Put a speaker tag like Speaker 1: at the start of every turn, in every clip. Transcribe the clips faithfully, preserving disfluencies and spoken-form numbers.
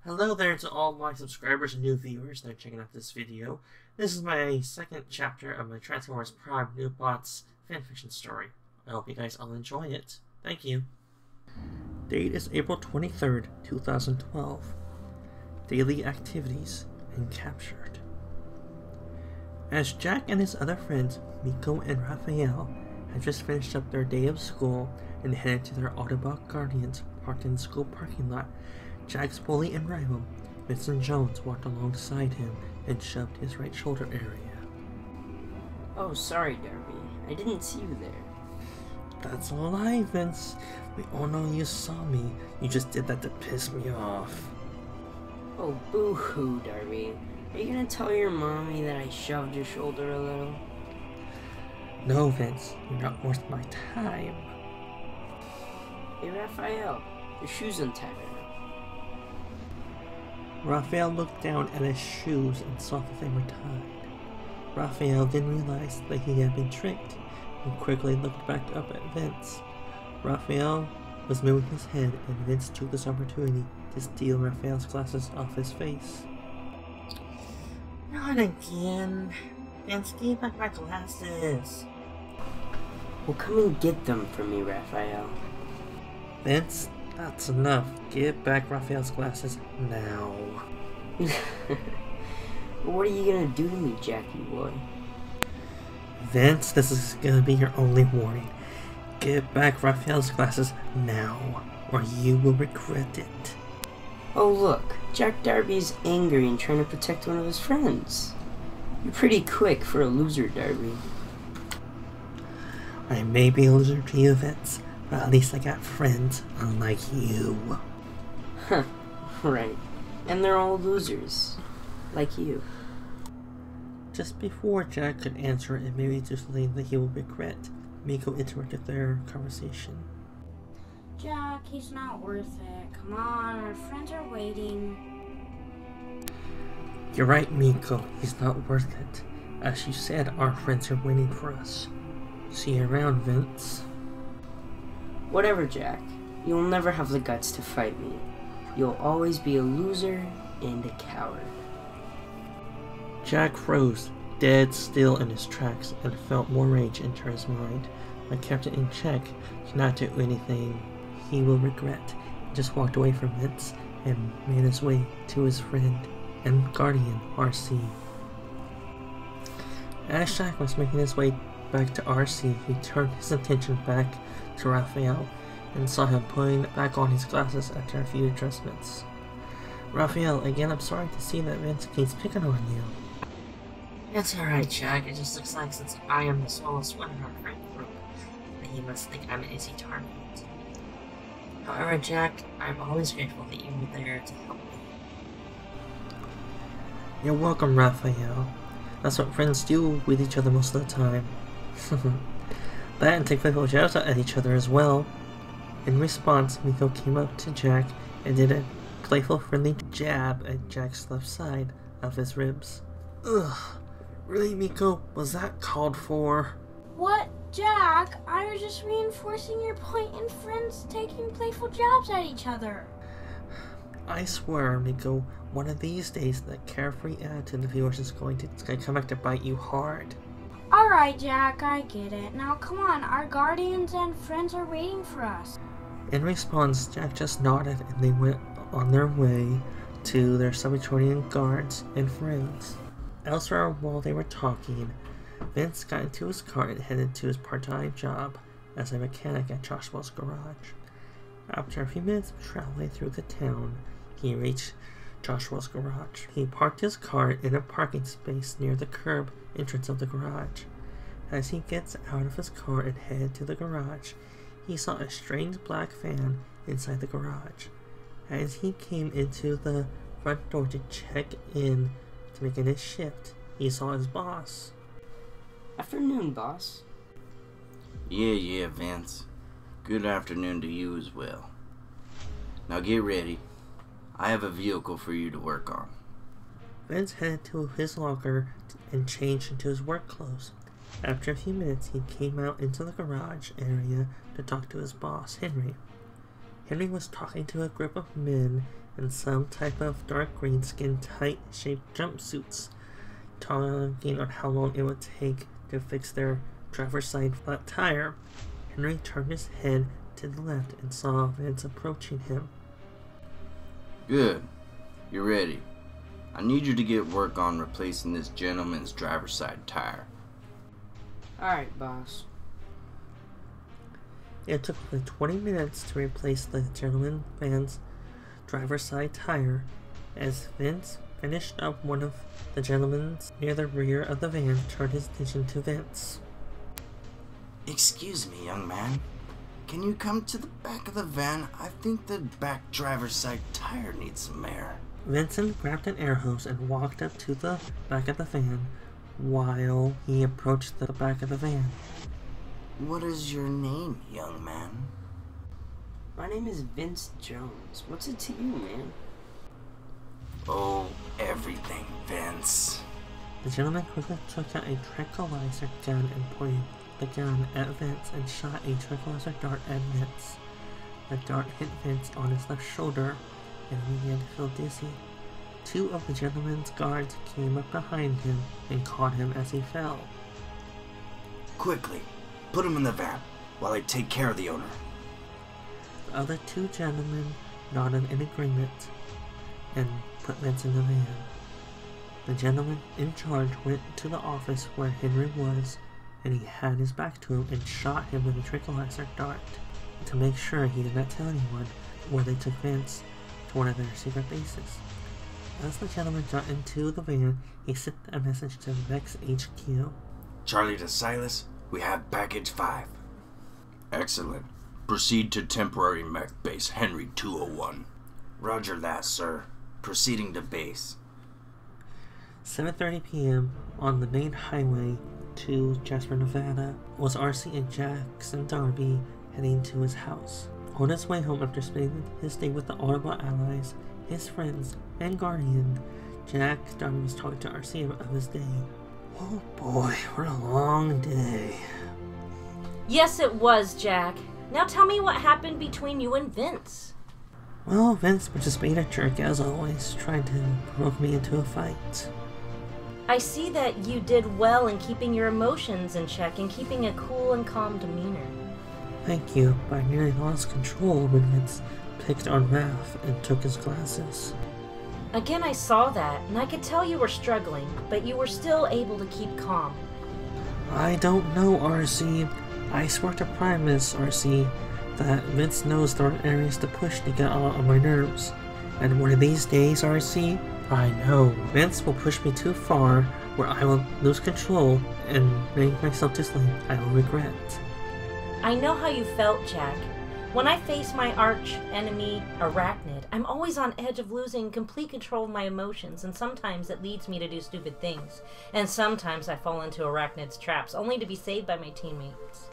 Speaker 1: Hello there to all my subscribers and new viewers that are checking out this video. This is my second chapter of my Transformers Prime New Bots fanfiction story. I hope you guys all enjoy it. Thank you. Date is April twenty-third, two thousand twelve. Daily activities and captured. As Jack and his other friends, Miko and Rafael, had just finished up their day of school and headed to their Autobot Guardians parked in the school parking lot, Jack's bully and rival, Vincent Jones, walked alongside him and shoved his right shoulder area.
Speaker 2: Oh, sorry, Darby. I didn't see you there.
Speaker 1: That's a lie, Vince. We all know you saw me. You just did that to piss me off.
Speaker 2: Oh, boo-hoo, Darby. Are you gonna tell your mommy that I shoved your shoulder a little?
Speaker 1: No, Vince. You're not worth my time.
Speaker 2: Hey, Rafael. Your shoe's untied right now.
Speaker 1: Rafael looked down at his shoes and saw that they were tied. Rafael didn't realize that he had been tricked and quickly looked back up at Vince. Rafael was moving his head and Vince took this opportunity to steal Rafael's glasses off his face. Not again. Vince, give back my glasses.
Speaker 2: Well, come and get them for me, Rafael.
Speaker 1: Vince, that's enough. Give back Rafael's glasses now.
Speaker 2: What are you gonna do to me, Jackie boy?
Speaker 1: Vince, this is gonna be your only warning. Give back Rafael's glasses now, or you will regret it.
Speaker 2: Oh look, Jack Darby's angry and trying to protect one of his friends. You're pretty quick for a loser, Darby.
Speaker 1: I may be a loser to you, Vince, but at least I got friends unlike you.
Speaker 2: Huh, right. And they're all losers. Like you.
Speaker 1: Just before Jack could answer and maybe do something that he will regret, Miko interrupted their conversation.
Speaker 3: Jack, he's not worth it. Come on, our friends are waiting.
Speaker 1: You're right, Miko. He's not worth it. As you said, our friends are waiting for us. See you around, Vince.
Speaker 2: Whatever, Jack. You'll never have the guts to fight me. You'll always be a loser and a coward.
Speaker 1: Jack froze, dead still in his tracks, and felt more rage enter his mind. But kept it in check to not do anything he will regret. He just walked away from Vince and made his way to his friend and guardian, R C. As Jack was making his way back to R C, he turned his attention back to Rafael and saw him putting back on his glasses after a few adjustments. Rafael, again, I'm sorry to see that Vince keeps picking on you. It's alright, Jack. It just looks like since I am the smallest one in our friend group, that he must think I'm an easy target. However, Jack, I'm always grateful that you were there to help me. You're welcome, Rafael. That's what friends do with each other most of the time. That and take playful jabs at each other as well. In response, Miko came up to Jack and did a playful, friendly jab at Jack's left side of his ribs. Ugh. Really, Miko? Was that called for?
Speaker 3: What? Jack, I was just reinforcing your point in friends taking playful jabs at each other.
Speaker 1: I swear, Miko, one of these days that carefree attitude of yours is going to, it's going to come back to bite you hard.
Speaker 3: Alright, Jack, I get it. Now come on, our guardians and friends are waiting for us.
Speaker 1: In response, Jack just nodded and they went on their way to their subterranean guards and friends. Elsewhere, while they were talking, Vince got into his car and headed to his part-time job as a mechanic at Joshua's garage. After a few minutes of traveling through the town, he reached Joshua's garage. He parked his car in a parking space near the curb entrance of the garage. As he gets out of his car and headed to the garage, he saw a strange black van inside the garage. As he came into the front door to check in to make his shift, he saw his boss.
Speaker 2: Afternoon, boss.
Speaker 4: Yeah, yeah, Vince. Good afternoon to you as well. Now get ready. I have a vehicle for you to work on.
Speaker 1: Vince headed to his locker and changed into his work clothes. After a few minutes, he came out into the garage area to talk to his boss, Henry. Henry was talking to a group of men in some type of dark green skin tight shaped jumpsuits, talking on how long it would take to fix their driver's side flat tire. Henry turned his head to the left and saw Vince approaching him.
Speaker 4: Good. You're ready. I need you to get work on replacing this gentleman's driver's side tire.
Speaker 2: Alright, boss.
Speaker 1: It took like twenty minutes to replace the gentleman's van's driver's side tire. As Vince finished up one of the gentlemen's near the rear of the van, turned his attention to Vince.
Speaker 4: Excuse me, young man. Can you come to the back of the van? I think the back driver's side tire needs some air.
Speaker 1: Vincent grabbed an air hose and walked up to the back of the van while he approached the back of the van.
Speaker 4: What is your name, young man?
Speaker 2: My name is Vince Jones. What's it to you, man?
Speaker 4: Oh, everything, Vince.
Speaker 1: The gentleman quickly took out a tranquilizer gun and pointed the gun at Vince and shot a tranquilizer dart at Vince. The dart hit Vince on his left shoulder and he began to feel dizzy. Two of the gentleman's guards came up behind him and caught him as he fell.
Speaker 4: Quickly, put him in the van while I take care of the owner.
Speaker 1: The other two gentlemen nodded in agreement and put Vince in the van. The gentleman in charge went to the office where Henry was, and he had his back to him and shot him with a tranquilizer dart to make sure he did not tell anyone where they took Vince to one of their secret bases. As the gentleman got into the van, he sent a message to Vex H Q.
Speaker 4: Charlie to Silas, we have package five. Excellent. Proceed to temporary mech base Henry two oh one. Roger that, sir. Proceeding to base.
Speaker 1: seven thirty p m on the main highway to Jasper, Nevada, was R C and Jackson Darby heading to his house. On his way home after spending his day with the Autobot allies, his friends, and Guardian, Jack Darby was talking to R C about his day. Oh boy, what a long day.
Speaker 3: Yes, it was, Jack. Now tell me what happened between you and Vince.
Speaker 1: Well, Vince was just being a jerk as always, trying to provoke me into a fight.
Speaker 3: I see that you did well in keeping your emotions in check and keeping a cool and calm demeanor.
Speaker 1: Thank you, but I nearly lost control when Vince picked on Raph and took his glasses.
Speaker 3: Again, I saw that, and I could tell you were struggling, but you were still able to keep calm.
Speaker 1: I don't know, R C. I swear to Primus, R C, that Vince knows there are areas to push to get out of my nerves. And one of these days, R C, I know Vince will push me too far where I will lose control and make myself to sleep I will regret.
Speaker 3: I know how you felt, Jack. When I face my arch enemy, Arachnid, I'm always on edge of losing complete control of my emotions, and sometimes it leads me to do stupid things. And sometimes I fall into Arachnid's traps, only to be saved by my teammates.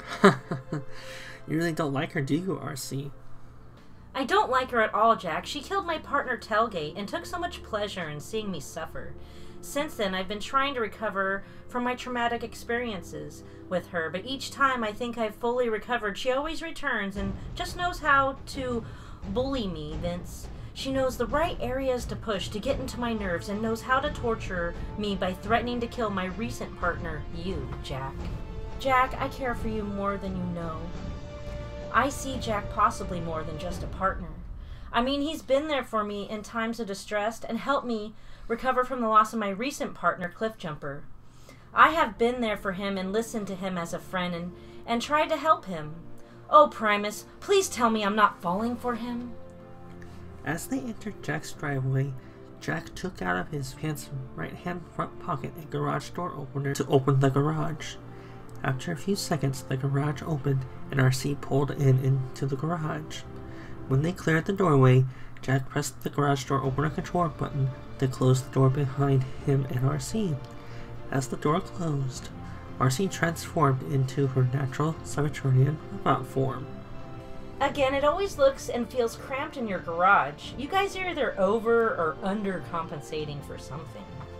Speaker 1: You really don't like her, do you, R C?
Speaker 3: I don't like her at all, Jack. She killed my partner Tailgate and took so much pleasure in seeing me suffer. Since then, I've been trying to recover from my traumatic experiences with her, but each time I think I've fully recovered, she always returns and just knows how to bully me, Vince. She knows the right areas to push to get into my nerves and knows how to torture me by threatening to kill my recent partner, you, Jack. Jack, I care for you more than you know. I see Jack possibly more than just a partner. I mean, he's been there for me in times of distress and helped me recover from the loss of my recent partner, Cliffjumper. I have been there for him and listened to him as a friend and, and tried to help him. Oh, Primus, please tell me I'm not falling for him.
Speaker 1: As they entered Jack's driveway, Jack took out of his pants right-hand front pocket a garage door opener to open the garage. After a few seconds, the garage opened and R C pulled in into the garage. When they cleared the doorway, Jack pressed the garage door opener control button to close the door behind him and R C. As the door closed, R C transformed into her natural Cybertronian robot form.
Speaker 3: Again, it always looks and feels cramped in your garage. You guys are either over or under compensating for something.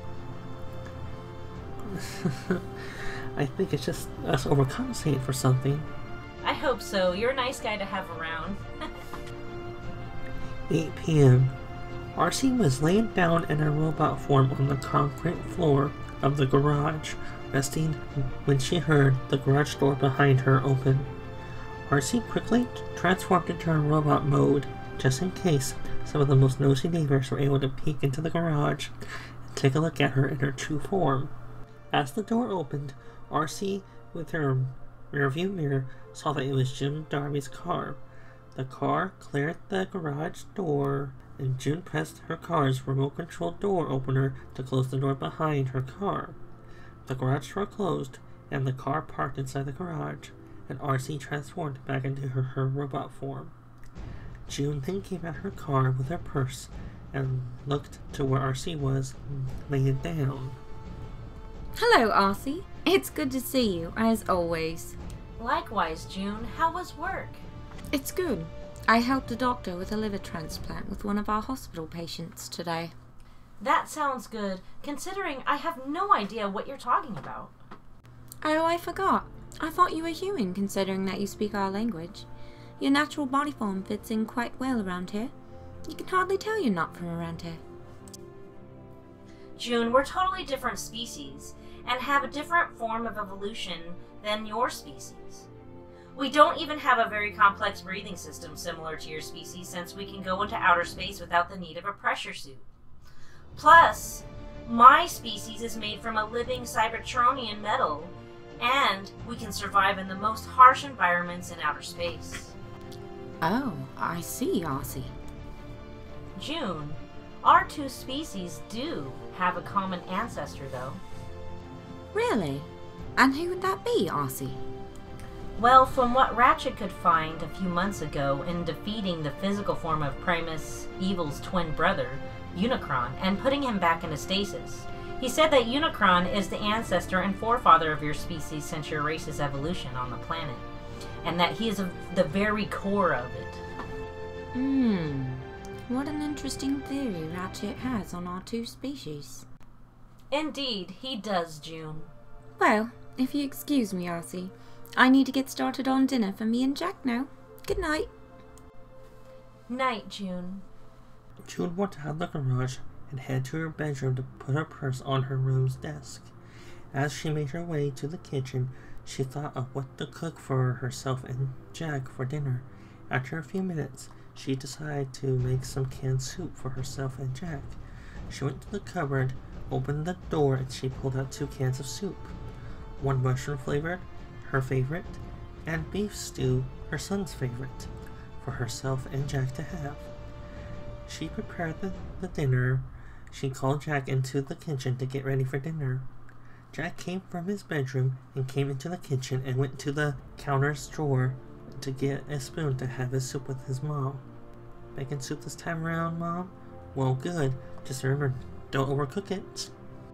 Speaker 1: I think it's just us overcompensating for something.
Speaker 3: I hope so. You're a nice guy to have around.
Speaker 1: eight p m R C was laying down in a robot form on the concrete floor of the garage, resting when she heard the garage door behind her open. R C quickly transformed into her robot mode, just in case some of the most nosy neighbors were able to peek into the garage and take a look at her in her true form. As the door opened, R C, with her rearview mirror, saw that it was Jim Darby's car. The car cleared the garage door, and June pressed her car's remote-controlled door opener to close the door behind her car. The garage door closed, and the car parked inside the garage, and R C transformed back into her, her robot form. June then came at her car with her purse and looked to where R C was laying down.
Speaker 5: Hello, R C. It's good to see you, as always.
Speaker 3: Likewise, June. How was work?
Speaker 5: It's good. I helped a doctor with a liver transplant with one of our hospital patients today.
Speaker 3: That sounds good, considering I have no idea what you're talking about.
Speaker 5: Oh, I forgot. I thought you were human, considering that you speak our language. Your natural body form fits in quite well around here. You can hardly tell you're not from around here.
Speaker 3: June, we're totally different species, and have a different form of evolution than your species. We don't even have a very complex breathing system similar to your species, since we can go into outer space without the need of a pressure suit. Plus, my species is made from a living Cybertronian metal, and we can survive in the most harsh environments in outer space.
Speaker 5: Oh, I see, R C.
Speaker 3: June, our two species do have a common ancestor, though.
Speaker 5: Really? And who would that be, R C?
Speaker 3: Well, from what Ratchet could find a few months ago in defeating the physical form of Primus Evil's twin brother, Unicron, and putting him back into stasis, he said that Unicron is the ancestor and forefather of your species since your race's evolution on the planet, and that he is a, the very core of it.
Speaker 5: Hmm. What an interesting theory Ratchet has on our two species.
Speaker 3: Indeed, he does, June.
Speaker 5: Well, if you excuse me, R C, I need to get started on dinner for me and Jack now. Good night.
Speaker 3: Night, June.
Speaker 1: June walked out of the garage and headed to her bedroom to put her purse on her room's desk. As she made her way to the kitchen, she thought of what to cook for herself and Jack for dinner. After a few minutes, she decided to make some canned soup for herself and Jack. She went to the cupboard, opened the door, and she pulled out two cans of soup. One mushroom flavored, her favorite, and beef stew, her son's favorite, for herself and Jack to have. She prepared the, the dinner. She called Jack into the kitchen to get ready for dinner. Jack came from his bedroom and came into the kitchen and went to the counter's drawer to get a spoon to have his soup with his mom. Making soup this time around, Mom? Well, good. Just remember, don't overcook it.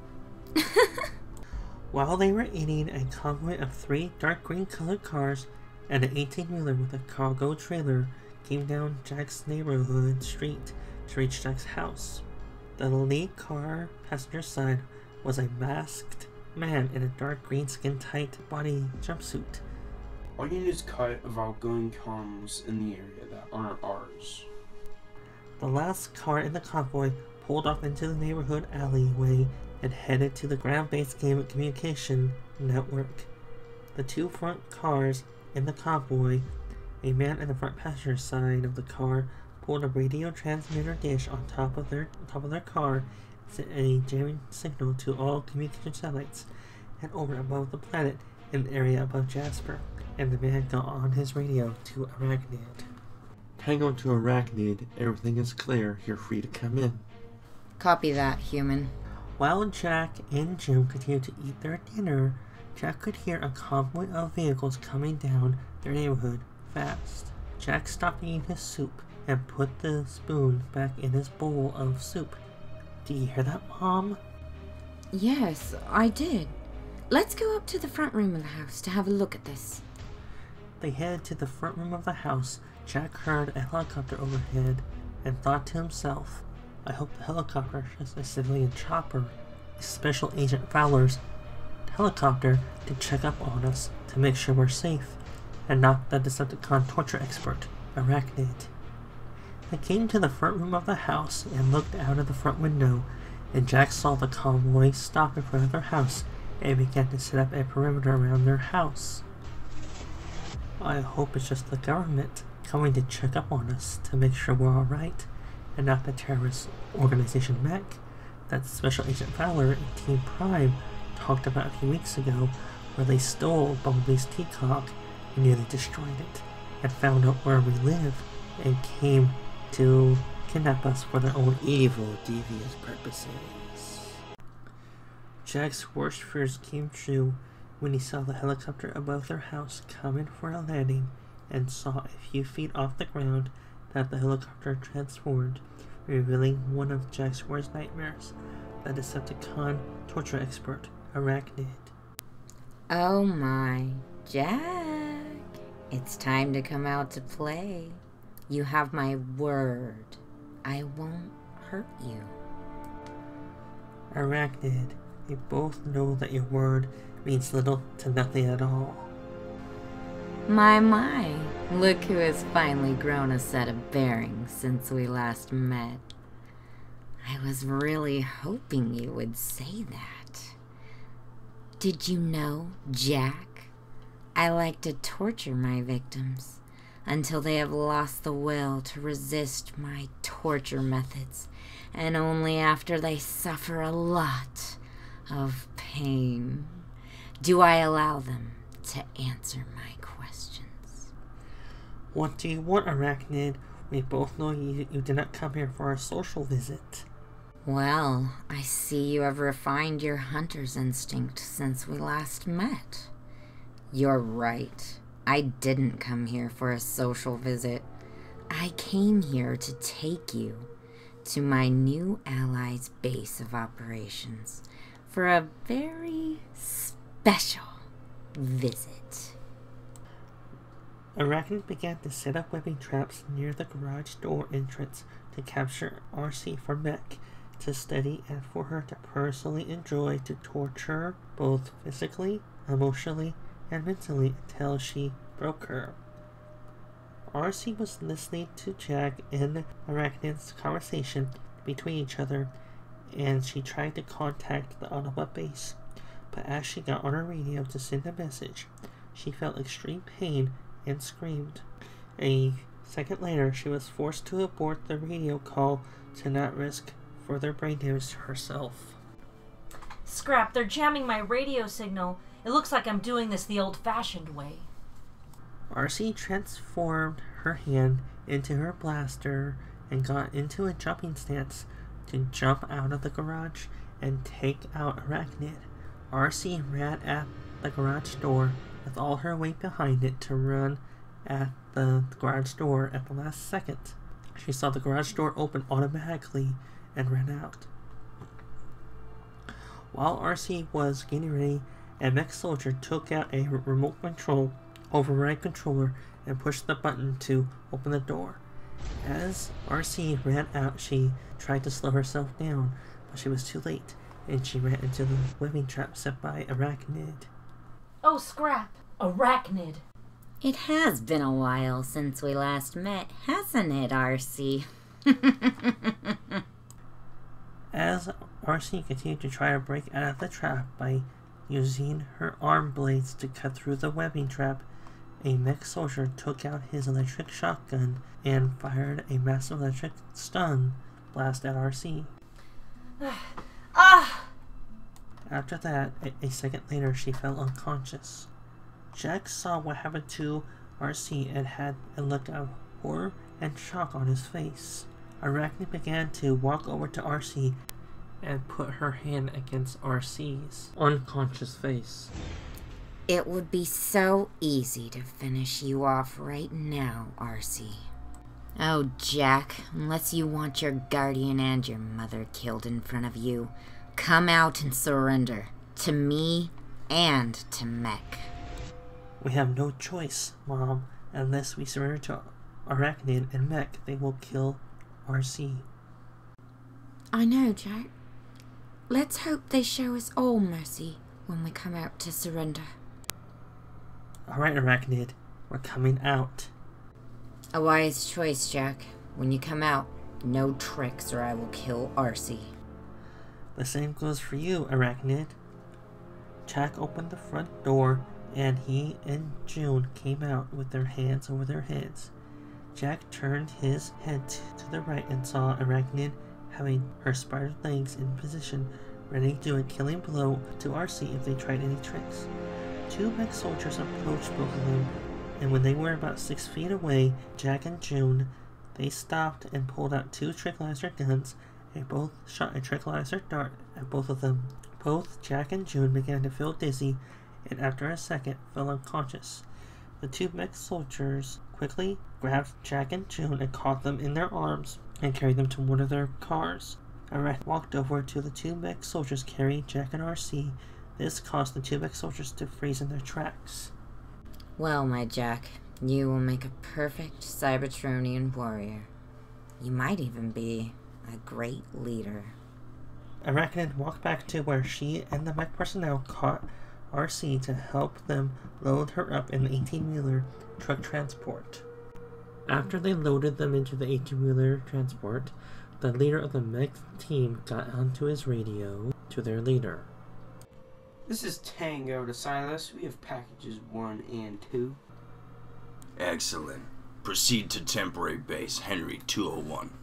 Speaker 1: While they were eating, a convoy of three dark green colored cars and an eighteen-wheeler with a cargo trailer came down Jack's neighborhood street to reach Jack's house. The lead car passenger side was a masked man in a dark green skin-tight body jumpsuit.
Speaker 6: All units cut of outgoing comms in the area that aren't ours.
Speaker 1: The last car in the convoy pulled off into the neighborhood alleyway and headed to the ground base game communication network. The two front cars in the convoy, a man in the front passenger side of the car, pulled a radio transmitter dish on top of their top of their car and sent a jamming signal to all communication satellites and over above the planet in the area above Jasper, and the man got on his radio to Airachnid.
Speaker 7: Tango to Airachnid, everything is clear, you're free to come in.
Speaker 5: Copy that, human.
Speaker 1: While Jack and Jim continued to eat their dinner, Jack could hear a convoy of vehicles coming down their neighborhood fast. Jack stopped eating his soup and put the spoon back in his bowl of soup. Do you hear that, Mom?
Speaker 5: Yes, I did. Let's go up to the front room of the house to have a look at this.
Speaker 1: They headed to the front room of the house. Jack heard a helicopter overhead and thought to himself, I hope the helicopter is a civilian chopper. Special Agent Fowler's helicopter to check up on us to make sure we're safe, and not the Decepticon torture expert, Airachnid. They came to the front room of the house and looked out of the front window, and Jack saw the convoy stop in front of their house and began to set up a perimeter around their house. I hope it's just the government coming to check up on us to make sure we're alright, and not the terrorist organization Mech that Special Agent Fowler and Team Prime talked about a few weeks ago, where they stole Bumblebee's teacock and nearly destroyed it, and found out where we live, and came to kidnap us for their own evil, devious purposes. Jack's worst fears came true when he saw the helicopter above their house come in for a landing, and saw a few feet off the ground that the helicopter transformed, revealing one of Jack's worst nightmares, the Decepticon torture expert, Airachnid.
Speaker 5: Oh my, Jack. It's time to come out to play. You have my word. I won't hurt you.
Speaker 1: Airachnid, we both know that your word means little to nothing at all.
Speaker 5: My, my. Look who has finally grown a set of bearings since we last met. I was really hoping you would say that. Did you know, Jack? I like to torture my victims until they have lost the will to resist my torture methods, and only after they suffer a lot of pain do I allow them to answer my questions.
Speaker 1: What do you want, Airachnid? We both know you, you did not come here for a social visit.
Speaker 5: Well, I see you have refined your hunter's instinct since we last met. You're right. I didn't come here for a social visit. I came here to take you to my new ally's base of operations for a very special visit.
Speaker 1: Airachnid began to set up webbing traps near the garage door entrance to capture R C for Mech to study, and for her to personally enjoy, to torture both physically, emotionally, and mentally until she broke her. R C was listening to Jack and Airachnid's conversation between each other, and she tried to contact the Autobot base, but as she got on her radio to send a message, she felt extreme pain and screamed. A second later, she was forced to abort the radio call to not risk further brain damage to herself.
Speaker 3: Scrap, they're jamming my radio signal. It looks like I'm doing this the old-fashioned way.
Speaker 1: R C transformed her hand into her blaster and got into a jumping stance to jump out of the garage and take out Airachnid. R C ran at the garage door with all her weight behind it to run at the garage door at the last second. She saw the garage door open automatically and ran out. While R C was getting ready, a mech soldier took out a remote control override controller and pushed the button to open the door. As R C ran out, she tried to slow herself down, but she was too late, and she ran into the webbing trap set by Airachnid.
Speaker 3: Oh, Scrap! Airachnid!
Speaker 5: It has been a while since we last met, hasn't it, R C?
Speaker 1: As R C continued to try to break out of the trap by using her arm blades to cut through the webbing trap, a mech soldier took out his electric shotgun and fired a massive electric stun blast at R C.
Speaker 3: Ah!
Speaker 1: After that, a, a second later, she fell unconscious. Jack saw what happened to R C and had a look of horror and shock on his face. Airachnid began to walk over to R C and put her hand against R C's unconscious face.
Speaker 5: It would be so easy to finish you off right now, R C. Oh, Jack, unless you want your guardian and your mother killed in front of you, come out and surrender. To me and to Mech.
Speaker 1: We have no choice, Mom. Unless we surrender to Airachnid and Mech, they will kill R C.
Speaker 5: I know, Jack. Let's hope they show us all mercy when we come out to surrender.
Speaker 1: Alright, Airachnid, we're coming out.
Speaker 5: A wise choice, Jack. When you come out, no tricks or I will kill Arcee.
Speaker 1: The same goes for you, Arachnid. Jack opened the front door, and he and June came out with their hands over their heads. Jack turned his head to the right and saw Arachnid having her spider legs in position, ready to do a killing blow to Arcee if they tried any tricks. Two mech soldiers approached both of them, and when they were about six feet away, Jack and June, they stopped and pulled out two tranquilizer guns, and both shot a tranquilizer dart at both of them. Both Jack and June began to feel dizzy, and after a second fell unconscious. The two mech soldiers quickly grabbed Jack and June and caught them in their arms and carried them to one of their cars. Arachnid walked over to the two mech soldiers carrying Jack and Arcee. This caused the two mech soldiers to freeze in their tracks.
Speaker 5: Well, my Jack, you will make a perfect Cybertronian warrior. You might even be a great leader.
Speaker 1: Arachnid walked back to where she and the mech personnel caught Arcee to help them load her up in the eighteen-wheeler truck transport. After they loaded them into the eighteen-wheeler transport, the leader of the mech team got onto his radio to their leader.
Speaker 6: This is Tango to Silas. We have packages one and two.
Speaker 4: Excellent. Proceed to temporary base Henry two oh one.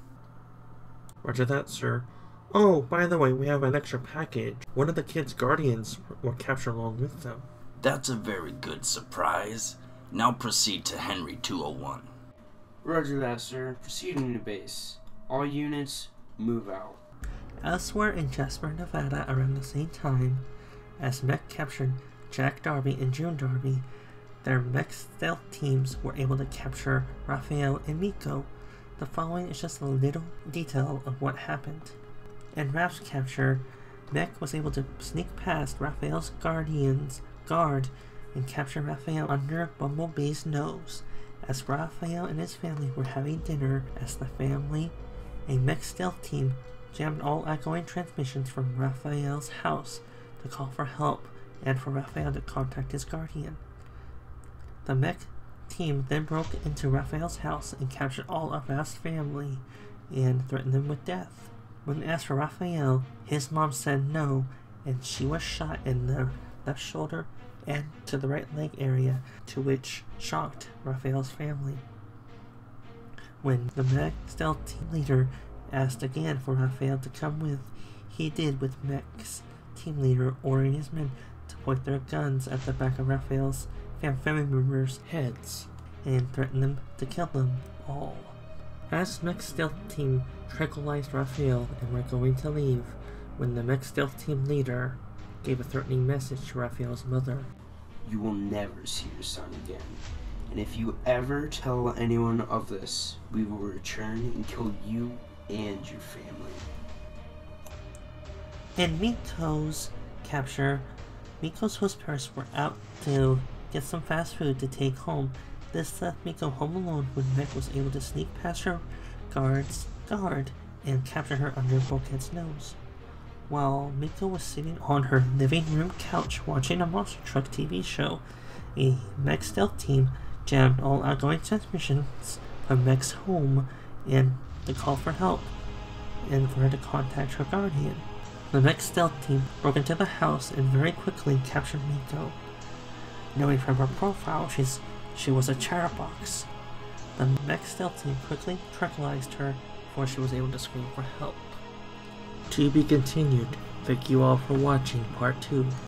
Speaker 7: Roger that, sir. Oh, by the way, we have an extra package. One of the kids' guardians were captured along with them.
Speaker 4: That's a very good surprise. Now proceed to Henry two oh one.
Speaker 6: Roger that, sir. Proceeding to base. All units, move out.
Speaker 1: Elsewhere in Jasper, Nevada, around the same time as mech captured Jack Darby and June Darby, their mech stealth teams were able to capture Rafael and Miko. The following is just a little detail of what happened. In Raph's capture, Mech was able to sneak past Raphael's guardian's guard and capture Rafael under Bumblebee's nose. As Rafael and his family were having dinner as the family, a mech stealth team jammed all outgoing transmissions from Raphael's house to call for help and for Rafael to contact his guardian. The mech team then broke into Raphael's house and captured all of Raph's family and threatened them with death. When asked for Rafael, his mom said no, and she was shot in the left shoulder and to the right leg area, to which shocked Rafael's family. When the mech stealth team leader asked again for Rafael to come with, he did, with mech's team leader ordering his men to point their guns at the back of Rafael's family members' heads and threatened them to kill them all. As mech stealth team tranquilized Rafael and were going to leave, when the mech stealth team leader gave a threatening message to Rafael's mother.
Speaker 6: You will never see your son again. And if you ever tell anyone of this, we will return and kill you and your family.
Speaker 1: In Miko's capture, Miko's host parents were out to get some fast food to take home. This left Miko home alone when Mech was able to sneak past her guard's guard and capture her under Bulkhead's nose. While Miko was sitting on her living room couch watching a monster truck T V show, a mech stealth team jammed all outgoing transmissions from Mech's home and to call for help and for her to contact her guardian. The mech stealth team broke into the house and very quickly captured Miko. Knowing from her profile she's, she was a chatterbox, the mech stealth team quickly tranquilized her before she was able to scream for help.
Speaker 7: To be continued. Thank you all for watching part two.